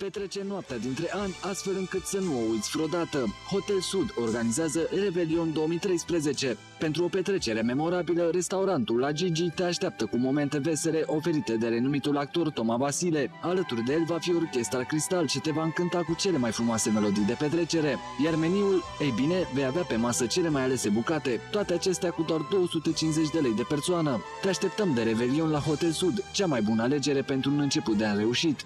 Petrece noaptea dintre ani astfel încât să nu o uiți vreodată. Hotel Sud organizează Revelion 2013. Pentru o petrecere memorabilă, restaurantul La Gigi te așteaptă cu momente vesele oferite de renumitul actor Toma Vasile. Alături de el va fi orchestra Cristal ce te va încânta cu cele mai frumoase melodii de petrecere. Iar meniul? Ei bine, vei avea pe masă cele mai alese bucate. Toate acestea cu doar 250 de lei de persoană. Te așteptăm de Revelion la Hotel Sud, cea mai bună alegere pentru un început de an reușit.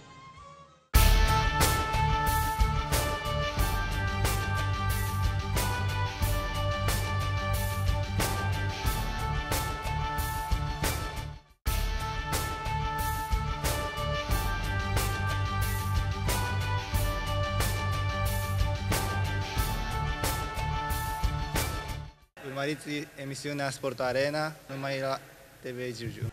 Urmăriți emisiunea Sport Arena numai la TV Giurgiu.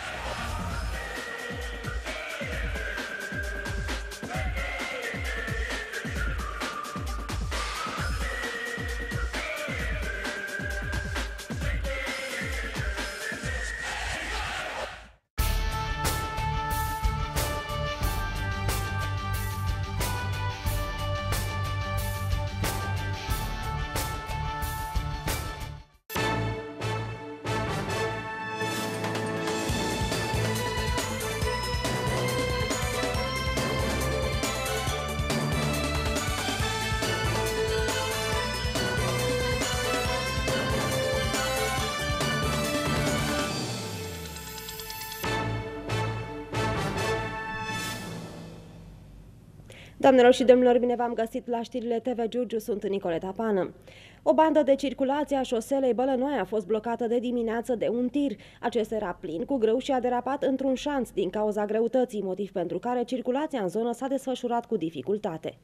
Doamnelor și domnilor, bine v-am găsit la știrile TV Giurgiu, sunt Nicoleta Pană. O bandă de circulație a șoselei Bălănoaia a fost blocată de dimineață de un tir. Acesta era plin cu grâu și a derapat într-un șanț din cauza greutății, motiv pentru care circulația în zonă s-a desfășurat cu dificultate.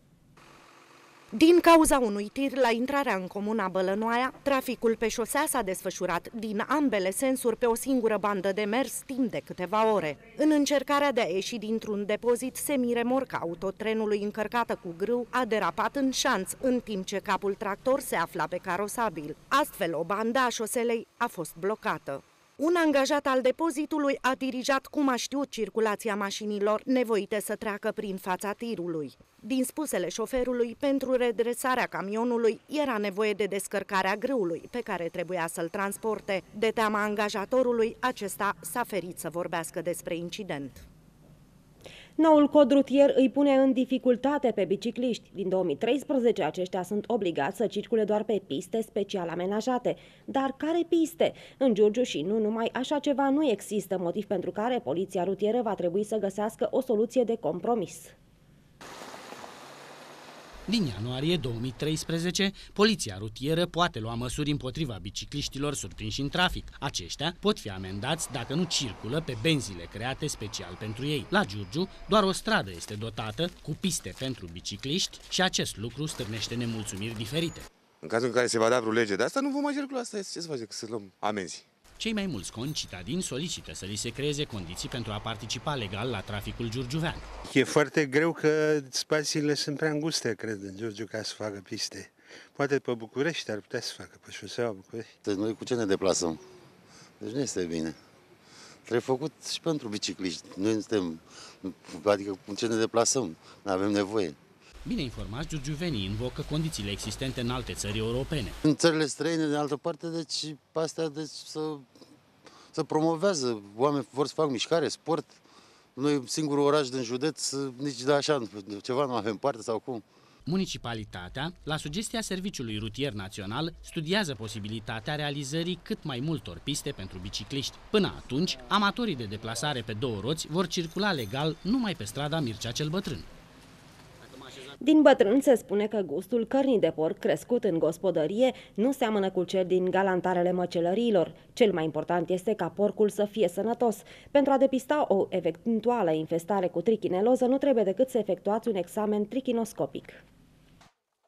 Din cauza unui tir la intrarea în comuna Bălănoaia, traficul pe șosea s-a desfășurat din ambele sensuri pe o singură bandă de mers timp de câteva ore. În încercarea de a ieși dintr-un depozit semiremorca autotrenului încărcată cu grâu a derapat în șanț, în timp ce capul tractor se afla pe carosabil. Astfel, o bandă a șoselei a fost blocată. Un angajat al depozitului a dirijat cum a știut circulația mașinilor nevoite să treacă prin fața tirului. Din spusele șoferului, pentru redresarea camionului era nevoie de descărcarea grâului pe care trebuia să-l transporte. De teama angajatorului, acesta s-a ferit să vorbească despre incident. Noul cod rutier îi pune în dificultate pe bicicliști. Din 2013 aceștia sunt obligați să circule doar pe piste special amenajate. Dar care piste? În Giurgiu și nu numai, așa ceva nu există, motiv pentru care poliția rutieră va trebui să găsească o soluție de compromis. Din ianuarie 2013, poliția rutieră poate lua măsuri împotriva bicicliștilor surprinși în trafic. Aceștia pot fi amendați dacă nu circulă pe benzile create special pentru ei. La Giurgiu, doar o stradă este dotată cu piste pentru bicicliști și acest lucru stârnește nemulțumiri diferite. În cazul în care se va da vreo lege de asta, nu vom mai circula. Asta este, ce să face, să luăm amenzi. Cei mai mulți concitadini solicită să li se creeze condiții pentru a participa legal la traficul giurgiuvean. E foarte greu că spațiile sunt prea înguste, cred, în Giurgiu ca să facă piste. Poate pe București ar putea să facă, pe șoseaua București. Deci noi cu ce ne deplasăm? Deci nu este bine. Trebuie făcut și pentru bicicliști. Noi suntem, adică cu ce ne deplasăm, nu avem nevoie. Bine informați, giurgiuvenii invocă condițiile existente în alte țări europene. În țările străine, de altă parte, deci astea deci, să promovează. Oameni vor să fac mișcare, sport. Noi, singurul oraș din județ, nici de așa ceva nu avem parte sau cum. Municipalitatea, la sugestia Serviciului Rutier Național, studiază posibilitatea realizării cât mai multor piste pentru bicicliști. Până atunci, amatorii de deplasare pe două roți vor circula legal numai pe strada Mircea cel Bătrân. Din Bătrân se spune că gustul cărnii de porc crescut în gospodărie nu seamănă cu cel din galantarele măcelăriilor. Cel mai important este ca porcul să fie sănătos. Pentru a depista o eventuală infestare cu trichineloză nu trebuie decât să efectuați un examen trichinoscopic.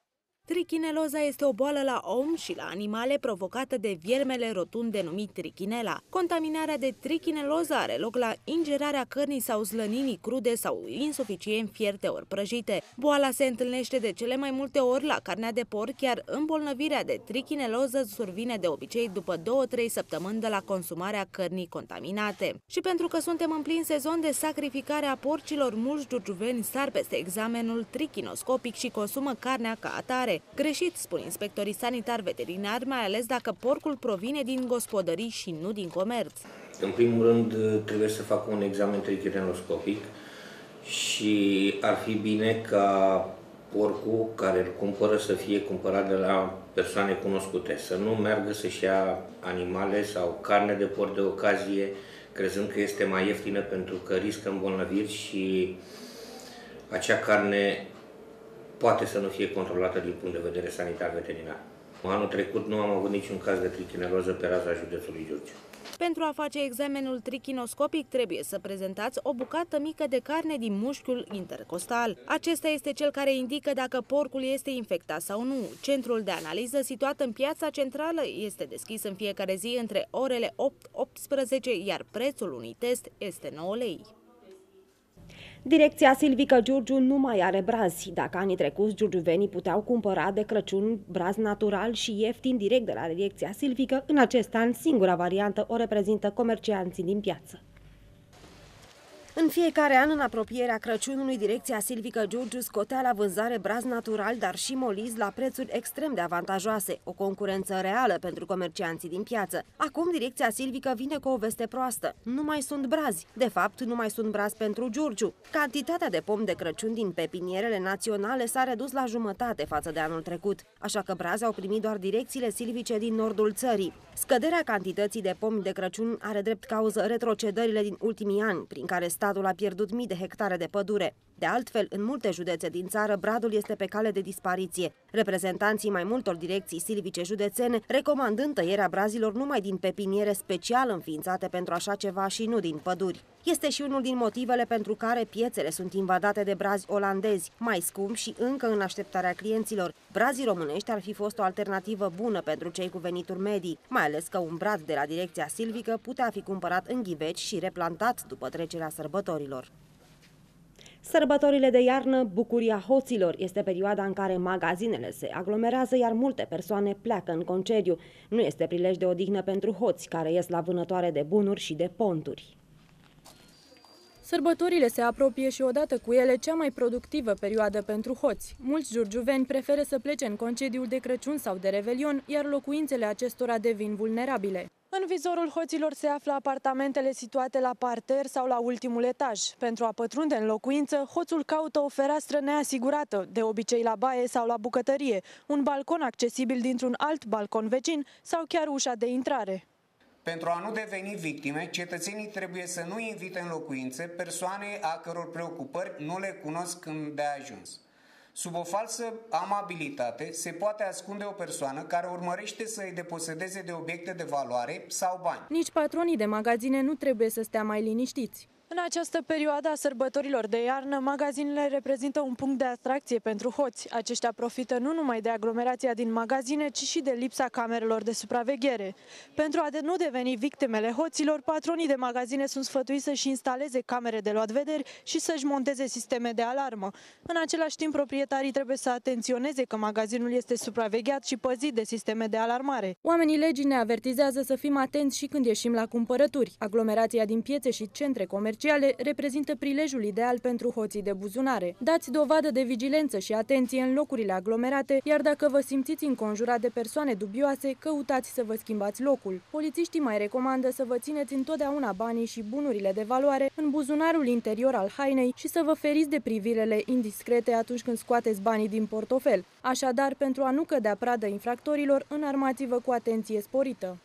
Trichineloza este o boală la om și la animale provocată de viermele rotund denumit trichinela. Contaminarea de trichineloză are loc la ingerarea cărnii sau slăninii crude sau insuficient fierte ori prăjite. Boala se întâlnește de cele mai multe ori la carnea de porc, iar îmbolnăvirea de trichineloză survine de obicei după 2-3 săptămâni de la consumarea cărnii contaminate. Și pentru că suntem în plin sezon de sacrificare a porcilor, mulți giurgiuveni sar peste examenul trichinoscopic și consumă carnea ca atare. Greșit, spun inspectorii sanitari veterinari, mai ales dacă porcul provine din gospodării și nu din comerț. În primul rând, trebuie să facă un examen trichinoscopic și ar fi bine ca porcul care îl cumpără să fie cumpărat de la persoane cunoscute, să nu meargă să-și ia animale sau carne de porc de ocazie, crezând că este mai ieftină pentru că riscă îmbolnăviri și acea carne poate să nu fie controlată din punct de vedere sanitar veterinar. Anul trecut nu am avut niciun caz de trichineloză pe raza județului Giurgiu. Pentru a face examenul trichinoscopic trebuie să prezentați o bucată mică de carne din mușchiul intercostal. Acesta este cel care indică dacă porcul este infectat sau nu. Centrul de analiză, situat în Piața Centrală, este deschis în fiecare zi între orele 8-18, iar prețul unui test este 9 lei. Direcția Silvică Giurgiu nu mai are brazi. Dacă anii trecuți giurgiuvenii puteau cumpăra de Crăciun braz natural și ieftin direct de la Direcția Silvică, în acest an singura variantă o reprezintă comercianții din piață. În fiecare an, în apropierea Crăciunului, Direcția Silvică Giurgiu scotea la vânzare braz natural, dar și moliz la prețuri extrem de avantajoase, o concurență reală pentru comercianții din piață. Acum, Direcția Silvică vine cu o veste proastă. Nu mai sunt brazi. De fapt, nu mai sunt brazi pentru Giurgiu. Cantitatea de pom de Crăciun din pepinierele naționale s-a redus la jumătate față de anul trecut, așa că brazi au primit doar direcțiile silvice din nordul țării. Scăderea cantității de pomi de Crăciun are drept cauză retrocedările din ultimii ani, prin care statul a pierdut mii de hectare de pădure. De altfel, în multe județe din țară, bradul este pe cale de dispariție, reprezentanții mai multor direcții silvice județene recomandând tăierea brazilor numai din pepiniere special înființate pentru așa ceva și nu din păduri. Este și unul din motivele pentru care piețele sunt invadate de brazi olandezi, mai scumpi și încă în așteptarea clienților. Brazii românești ar fi fost o alternativă bună pentru cei cu venituri medii, mai ales că un brad de la Direcția Silvică putea fi cumpărat în ghiveci și replantat după trecerea sărbătorilor. Sărbătorile de iarnă, bucuria hoților, este perioada în care magazinele se aglomerează, iar multe persoane pleacă în concediu. Nu este prilej de odihnă pentru hoți care ies la vânătoare de bunuri și de ponturi. Sărbătorile se apropie și odată cu ele cea mai productivă perioadă pentru hoți. Mulți giurgiuveni preferă să plece în concediul de Crăciun sau de Revelion, iar locuințele acestora devin vulnerabile. În vizorul hoților se află apartamentele situate la parter sau la ultimul etaj. Pentru a pătrunde în locuință, hoțul caută o fereastră neasigurată, de obicei la baie sau la bucătărie, un balcon accesibil dintr-un alt balcon vecin sau chiar ușa de intrare. Pentru a nu deveni victime, cetățenii trebuie să nu invite în locuințe persoane a căror preocupări nu le cunosc îndeajuns. Sub o falsă amabilitate se poate ascunde o persoană care urmărește să îi deposedeze de obiecte de valoare sau bani. Nici patronii de magazine nu trebuie să stea mai liniștiți. În această perioadă a sărbătorilor de iarnă, magazinele reprezintă un punct de atracție pentru hoți. Aceștia profită nu numai de aglomerația din magazine, ci și de lipsa camerelor de supraveghere. Pentru a nu deveni victimele hoților, patronii de magazine sunt sfătuiți să-și instaleze camere de luat vederi și să-și monteze sisteme de alarmă. În același timp, proprietarii trebuie să atenționeze că magazinul este supravegheat și păzit de sisteme de alarmare. Oamenii legii ne avertizează să fim atenți și când ieșim la cumpărături. Aglomerația din piețe și centre comerciale reprezintă prilejul ideal pentru hoții de buzunare. Dați dovadă de vigilență și atenție în locurile aglomerate, iar dacă vă simțiți înconjurat de persoane dubioase, căutați să vă schimbați locul. Polițiștii mai recomandă să vă țineți întotdeauna banii și bunurile de valoare în buzunarul interior al hainei și să vă feriți de privirile indiscrete atunci când scoateți banii din portofel. Așadar, pentru a nu cădea pradă infractorilor, înarmați-vă cu atenție sporită.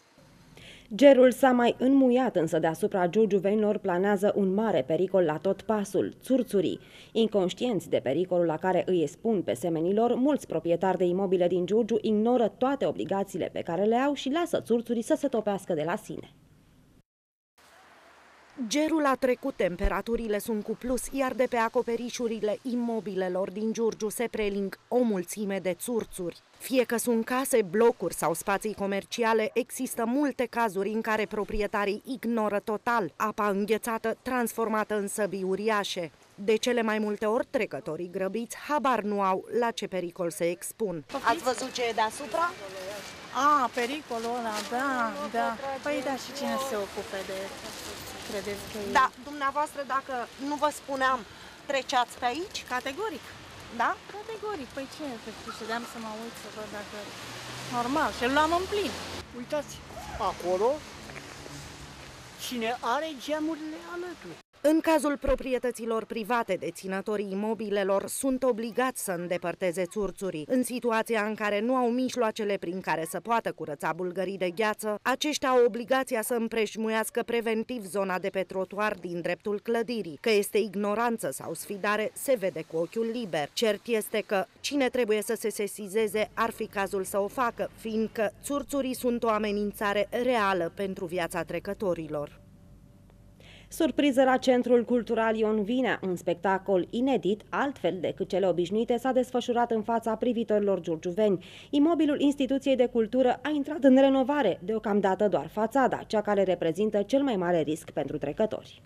Gerul s-a mai înmuiat, însă deasupra giurgiuvenilor planează un mare pericol la tot pasul, țurțurii. Inconștienți de pericolul la care îi expun pe semenilor, mulți proprietari de imobile din Giurgiu ignoră toate obligațiile pe care le au și lasă țurțurii să se topească de la sine. Gerul a trecut, temperaturile sunt cu plus, iar de pe acoperișurile imobilelor din Giurgiu se preling o mulțime de țurțuri. Fie că sunt case, blocuri sau spații comerciale, există multe cazuri în care proprietarii ignoră total apa înghețată transformată în săbii uriașe. De cele mai multe ori, trecătorii grăbiți habar nu au la ce pericol se expun. Ați văzut ce e deasupra? Pericolul ăla, da. Păi da, și cine se ocupe de... Credeți că e... Da, dumneavoastră, dacă nu vă spuneam, treceați pe aici? Categoric. Da? Categoric. Păi ce? Ședeam să mă uit să văd dacă... Normal, și îl luam în plin. Uitați, acolo, cine are geamurile alături. În cazul proprietăților private, deținătorii imobilelor sunt obligați să îndepărteze țurțurii. În situația în care nu au mijloacele prin care să poată curăța bulgării de gheață, aceștia au obligația să împrejmuiască preventiv zona de pe trotuar din dreptul clădirii. Că este ignoranță sau sfidare, se vede cu ochiul liber. Cert este că cine trebuie să se sesizeze ar fi cazul să o facă, fiindcă țurțurii sunt o amenințare reală pentru viața trecătorilor. Surpriză la Centrul Cultural Ion Vinea, un spectacol inedit, altfel decât cele obișnuite, s-a desfășurat în fața privitorilor giurgiuveni. Imobilul instituției de cultură a intrat în renovare, deocamdată doar fațada, cea care reprezintă cel mai mare risc pentru trecători.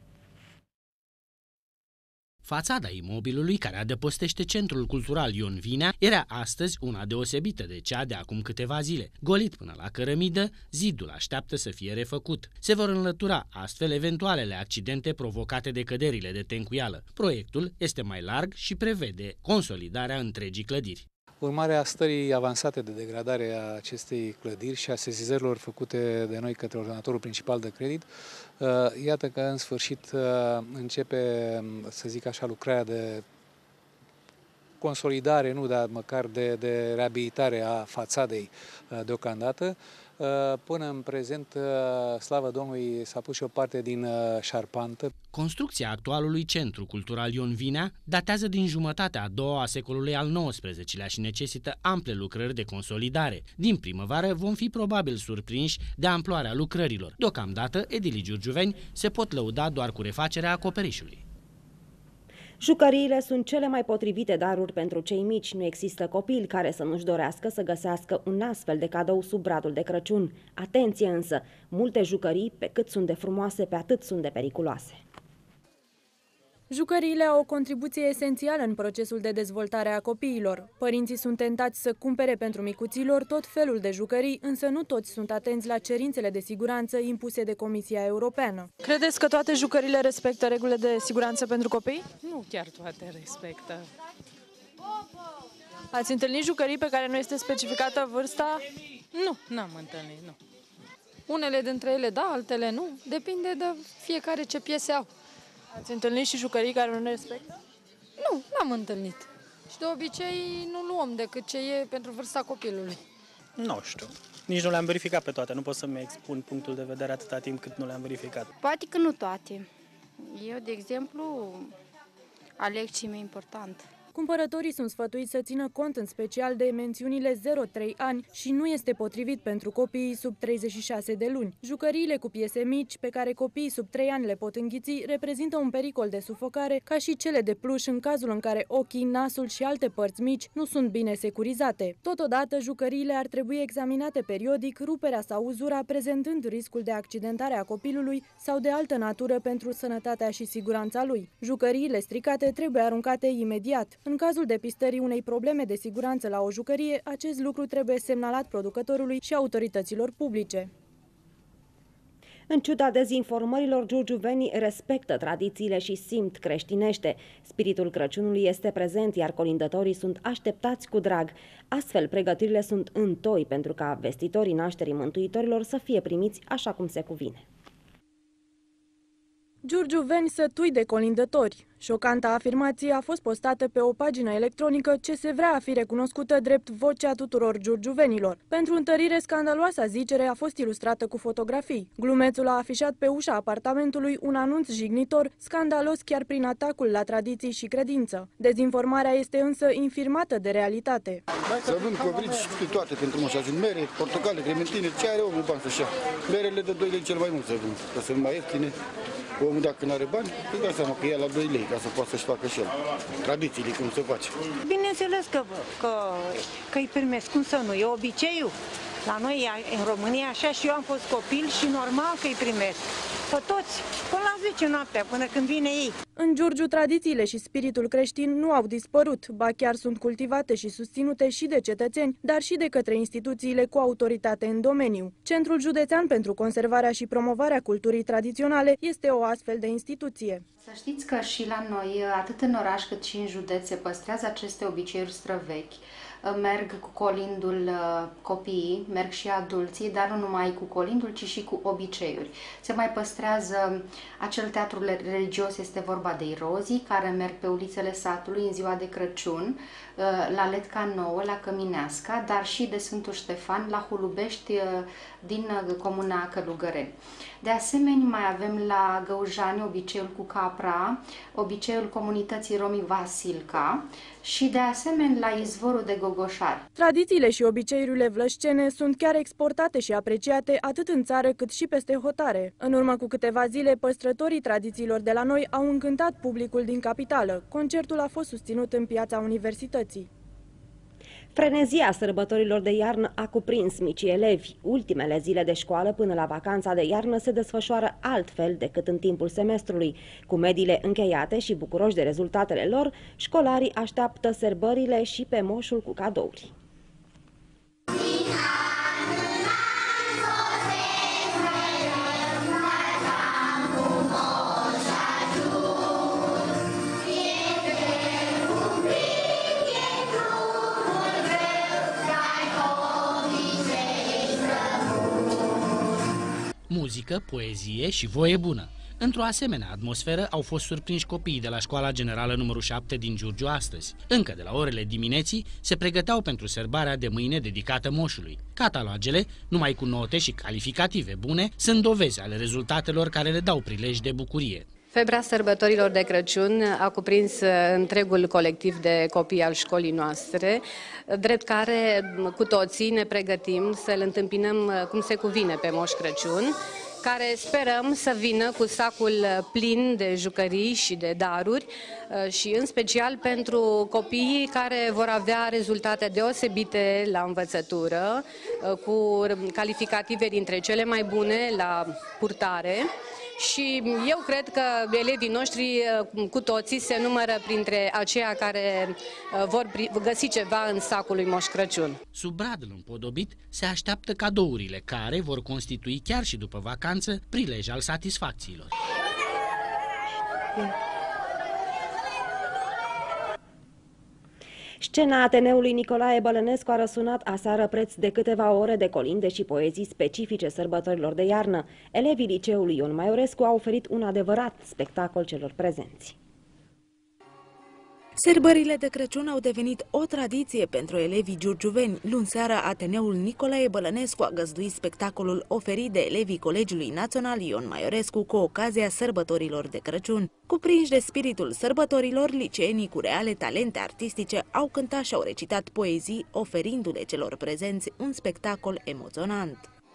Fațada imobilului care adăpostește Centrul Cultural Ion Vinea era astăzi una deosebită de cea de acum câteva zile. Golit până la cărămidă, zidul așteaptă să fie refăcut. Se vor înlătura astfel eventualele accidente provocate de căderile de tencuială. Proiectul este mai larg și prevede consolidarea întregii clădiri. Urmare a stării avansate de degradare a acestei clădiri și a sesizărilor făcute de noi către ordonatorul principal de credit, iată că în sfârșit începe, să zic așa, lucrarea de consolidare, nu, dar măcar de reabilitare a fațadei deocamdată. Până în prezent, slavă Domnului, s-a pus și o parte din șarpantă. Construcția actualului Centru Cultural Ion Vinea datează din jumătatea a doua a secolului al XIX-lea și necesită ample lucrări de consolidare. Din primăvară vom fi probabil surprinși de amploarea lucrărilor. Deocamdată, edilii giurgiuveni se pot lăuda doar cu refacerea acoperișului. Jucăriile sunt cele mai potrivite daruri pentru cei mici. Nu există copil care să nu-și dorească să găsească un astfel de cadou sub bradul de Crăciun. Atenție însă, multe jucării, pe cât sunt de frumoase, pe atât sunt de periculoase. Jucăriile au o contribuție esențială în procesul de dezvoltare a copiilor. Părinții sunt tentați să cumpere pentru micuților tot felul de jucării, însă nu toți sunt atenți la cerințele de siguranță impuse de Comisia Europeană. Credeți că toate jucăriile respectă regulile de siguranță pentru copii? Nu chiar toate respectă. Ați întâlnit jucării pe care nu este specificată vârsta? Nu, n-am întâlnit, nu. Unele dintre ele da, altele nu. Depinde de fiecare ce piese au. Ați întâlnit și jucării care nu ne respectă? Nu, n-am întâlnit. Și de obicei nu luăm decât ce e pentru vârsta copilului. Nu știu. Nici nu le-am verificat pe toate. Nu pot să-mi expun punctul de vedere atâta timp cât nu le-am verificat. Poate că nu toate. Eu, de exemplu, aleg ce mi-e important. Cumpărătorii sunt sfătuiți să țină cont în special de mențiunile 0-3 ani și nu este potrivit pentru copiii sub 36 de luni. Jucăriile cu piese mici, pe care copiii sub 3 ani le pot înghiți, reprezintă un pericol de sufocare, ca și cele de pluș în cazul în care ochii, nasul și alte părți mici nu sunt bine securizate. Totodată, jucăriile ar trebui examinate periodic, ruperea sau uzura, prezentând riscul de accidentare a copilului sau de altă natură pentru sănătatea și siguranța lui. Jucăriile stricate trebuie aruncate imediat. În cazul depistării unei probleme de siguranță la o jucărie, acest lucru trebuie semnalat producătorului și autorităților publice. În ciuda dezinformărilor, giurgiuvenii respectă tradițiile și simt creștinește. Spiritul Crăciunului este prezent, iar colindătorii sunt așteptați cu drag. Astfel, pregătirile sunt întoi pentru ca vestitorii nașterii Mântuitorilor să fie primiți așa cum se cuvine. Giurgiuveni sătui de colindători. Șocanta afirmație a fost postată pe o pagină electronică ce se vrea a fi recunoscută drept vocea tuturor giurgiuvenilor. Pentru întărire, scandaloasa zicere a fost ilustrată cu fotografii. Glumețul a afișat pe ușa apartamentului un anunț jignitor, scandalos chiar prin atacul la tradiții și credință. Dezinformarea este însă infirmată de realitate. Să avem covrigi de toate pentru moșați, mere, portocale, clementine, ce are omul bani să-și ia. Merele de 2 lei cel mai mult să vând, că sunt mai ieftine. Omul dacă nu are bani, îți dai seama că ia la 2 lei ca să poată să-și facă și el. Tradițiile, cum se face. Bineînțeles că îi primesc, cum să nu, e obiceiul. La noi, în România, așa și eu am fost copil și normal că îi primesc. Pe toți, până la 10 noaptea, până când vine ei. În Giurgiu, tradițiile și spiritul creștin nu au dispărut, ba chiar sunt cultivate și susținute și de cetățeni, dar și de către instituțiile cu autoritate în domeniu. Centrul Județean pentru Conservarea și Promovarea Culturii Tradiționale este o astfel de instituție. Să știți că și la noi, atât în oraș cât și în județ, se păstrează aceste obiceiuri străvechi. Merg cu colindul copiii, merg și adulții, dar nu numai cu colindul, ci și cu obiceiuri. Se mai păstrează acel teatru religios, este vorba de irozii, care merg pe ulițele satului în ziua de Crăciun, la Letca Nouă, la Cămineasca, dar și de Sfântul Ștefan, la Hulubești, din comuna Călugăreni. De asemenea, mai avem la Găujani obiceiul cu capra, obiceiul comunității romii Vasilca și de asemenea la izvorul de Gogoșari. Tradițiile și obiceiurile vlășcene sunt chiar exportate și apreciate atât în țară cât și peste hotare. În urmă cu câteva zile, păstrătorii tradițiilor de la noi au încântat publicul din capitală. Concertul a fost susținut în Piața Universității. Frenezia sărbătorilor de iarnă a cuprins micii elevi. Ultimele zile de școală până la vacanța de iarnă se desfășoară altfel decât în timpul semestrului. Cu mediile încheiate și bucuroși de rezultatele lor, școlarii așteaptă sărbările și pe moșul cu cadouri. Muzică, poezie și voie bună. Într-o asemenea atmosferă au fost surprinși copiii de la Școala Generală numărul 7 din Giurgiu astăzi. Încă de la orele dimineții se pregăteau pentru sărbarea de mâine dedicată moșului. Catalogele, numai cu note și calificative bune, sunt dovezi ale rezultatelor care le dau prilej de bucurie. Febra sărbătorilor de Crăciun a cuprins întregul colectiv de copii al școlii noastre, drept care cu toții ne pregătim să-l întâmpinăm cum se cuvine pe Moș Crăciun, care sperăm să vină cu sacul plin de jucării și de daruri și în special pentru copiii care vor avea rezultate deosebite la învățătură, cu calificative dintre cele mai bune la purtare. Și eu cred că elevii noștri cu toții se numără printre aceia care vor găsi ceva în sacul lui Moș Crăciun. Sub bradul împodobit se așteaptă cadourile care vor constitui chiar și după vacanță prilej al satisfacțiilor. Scena Ateneului Nicolae Bălănescu a răsunat aseară preț de câteva ore de colinde și poezii specifice sărbătorilor de iarnă. Elevii liceului Ion Maiorescu au oferit un adevărat spectacol celor prezenți. Sărbările de Crăciun au devenit o tradiție pentru elevii giurgiuveni. Luni seara, Ateneul Nicolae Bălănescu a găzduit spectacolul oferit de elevii Colegiului Național Ion Maiorescu cu ocazia sărbătorilor de Crăciun. Cuprinși de spiritul sărbătorilor, liceenii cu reale talente artistice au cântat și au recitat poezii, oferindu-le celor prezenți un spectacol emoționant.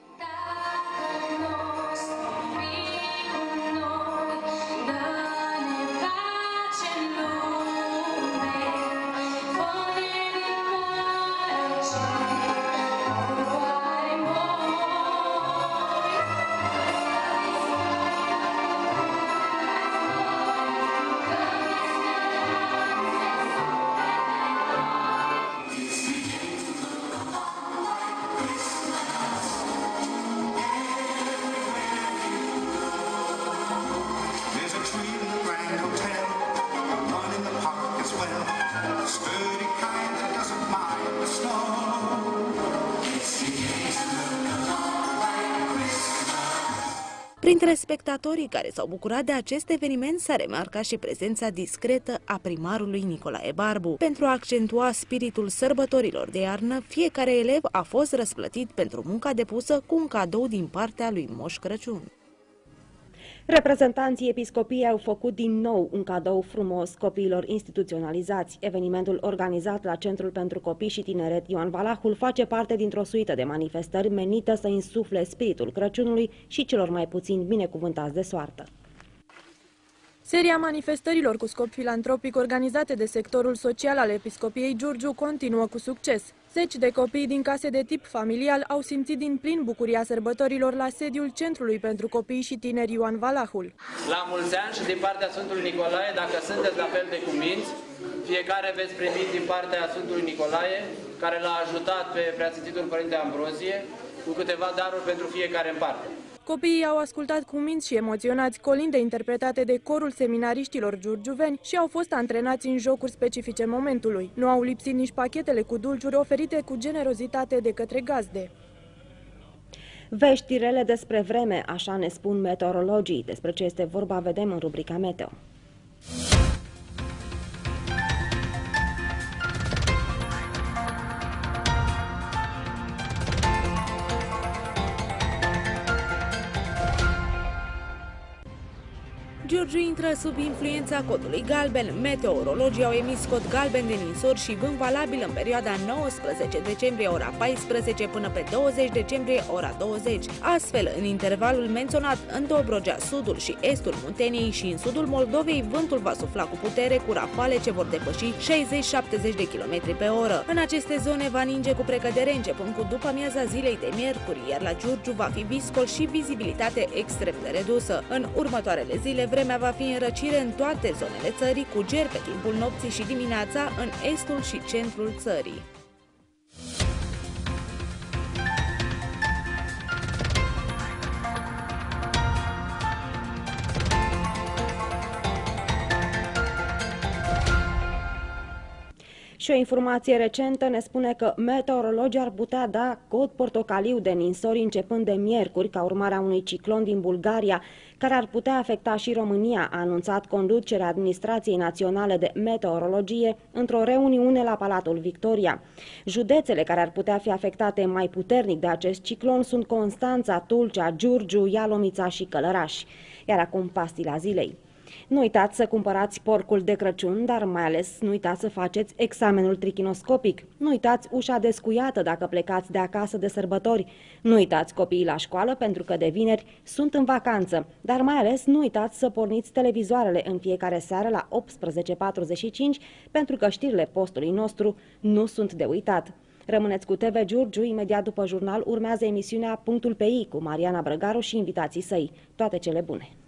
Printre spectatorii care s-au bucurat de acest eveniment s-a remarcat și prezența discretă a primarului Nicolae Barbu. Pentru a accentua spiritul sărbătorilor de iarnă, fiecare elev a fost răsplătit pentru munca depusă cu un cadou din partea lui Moș Crăciun. Reprezentanții episcopiei au făcut din nou un cadou frumos copiilor instituționalizați. Evenimentul organizat la Centrul pentru Copii și Tineret Ioan Valahul face parte dintr-o suită de manifestări menită să insufle spiritul Crăciunului și celor mai puțin binecuvântați de soartă. Seria manifestărilor cu scop filantropic organizate de sectorul social al Episcopiei Giurgiu continuă cu succes. Zeci de copii din case de tip familial au simțit din plin bucuria sărbătorilor la sediul Centrului pentru Copii și Tineri Ioan Valahul. La mulți ani și din partea Sfântului Nicolae, dacă sunteți la fel de cuminți, fiecare veți primi din partea Sfântului Nicolae, care l-a ajutat pe Preasfințitul Părinte Ambrozie, cu câteva daruri pentru fiecare în parte. Copiii au ascultat cuminți și emoționați colinde interpretate de corul seminariștilor giurgiuveni și au fost antrenați în jocuri specifice momentului. Nu au lipsit nici pachetele cu dulciuri oferite cu generozitate de către gazde. Vești rele despre vreme, așa ne spun meteorologii. Despre ce este vorba vedem în rubrica Meteo. Giurgiu intră sub influența codului galben. Meteorologii au emis cod galben de ninsori și vânt valabil în perioada 19 decembrie ora 14 până pe 20 decembrie ora 20. Astfel, în intervalul menționat în Dobrogea, sudul și estul Munteniei și în sudul Moldovei, vântul va sufla cu putere cu rafale ce vor depăși 60-70 de km pe oră. În aceste zone va ninge cu precădere începând cu după amiaza zilei de miercuri, iar la Giurgiu va fi viscol și vizibilitate extrem de redusă. În următoarele zile, vremea va fi în răcire în toate zonele țării, cu ger pe timpul nopții și dimineața în estul și centrul țării. Și o informație recentă ne spune că meteorologii ar putea da cod portocaliu de ninsori începând de miercuri, ca urmare a unui ciclon din Bulgaria, care ar putea afecta și România, a anunțat conducerea Administrației Naționale de Meteorologie într-o reuniune la Palatul Victoria. Județele care ar putea fi afectate mai puternic de acest ciclon sunt Constanța, Tulcea, Giurgiu, Ialomița și Călăraș. Iar acum pastila zilei. Nu uitați să cumpărați porcul de Crăciun, dar mai ales nu uitați să faceți examenul trichinoscopic. Nu uitați ușa descuiată dacă plecați de acasă de sărbători. Nu uitați copiii la școală pentru că de vineri sunt în vacanță. Dar mai ales nu uitați să porniți televizoarele în fiecare seară la 18:45 pentru că știrile postului nostru nu sunt de uitat. Rămâneți cu TV Giurgiu, imediat după jurnal urmează emisiunea Punctul pe I cu Mariana Brăgaru și invitații săi. Toate cele bune!